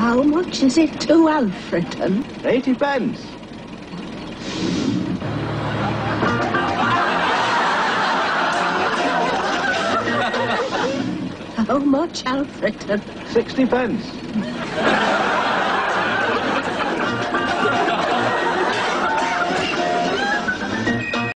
How much is it to Alfreton? 80 pence. How much, Alfreton? 60 pence.